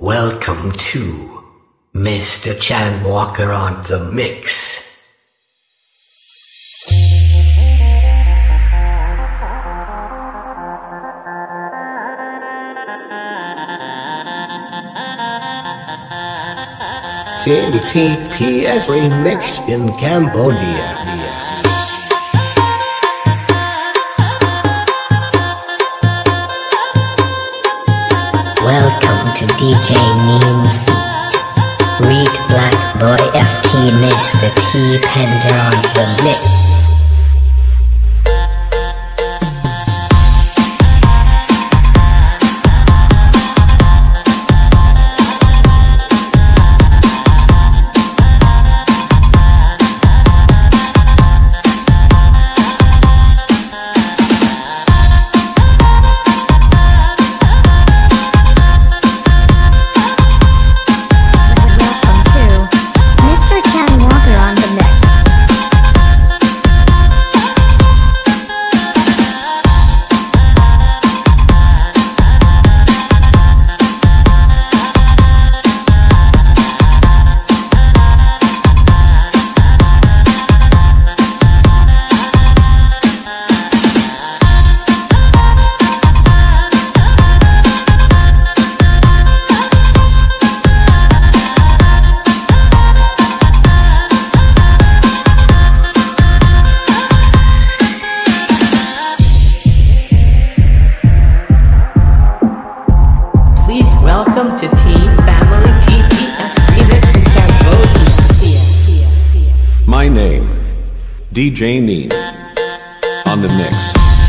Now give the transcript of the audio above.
Welcome to Mr. Chan Walker on the mix. JTPS remix in Cambodia. Welcome to DJ Mean Feet. Read Black Boy FT Mr. T Pender on the mix. Welcome to T Family TPS Remix in Cambodia. My name, DJ Neen. On the mix.